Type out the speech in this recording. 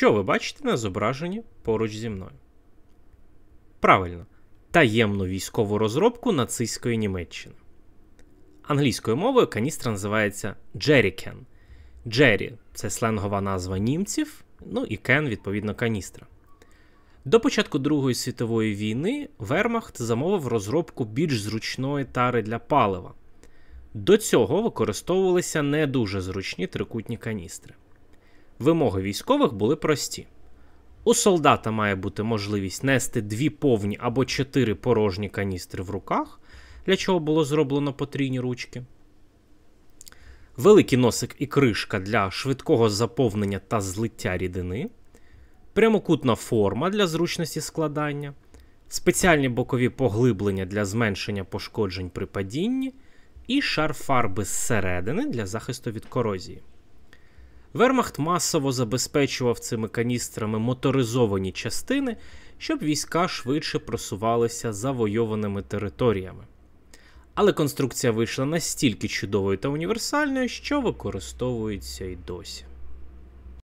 Що ви бачите на зображенні поруч зі мною? Правильно, таємну військову розробку нацистської Німеччини. Англійською мовою каністра називається Jerrycan. Jerry – це сленгова назва німців, ну і Can, відповідно, каністра. До початку Другої світової війни Вермахт замовив розробку більш зручної тари для палива. До цього використовувалися не дуже зручні трикутні каністри. Вимоги військових були прості. У солдата має бути можливість нести 2 повні або 4 порожні каністри в руках, для чого було зроблено потрійні ручки. Великий носик і кришка для швидкого заповнення та злиття рідини. Прямокутна форма для зручності складання. Спеціальні бокові поглиблення для зменшення пошкоджень при падінні. І шар фарби зсередини для захисту від корозії. Вермахт масово забезпечував цими каністрами моторизовані частини, щоб війська швидше просувалися завойованими територіями. Але конструкція вийшла настільки чудовою та універсальною, що використовується й досі.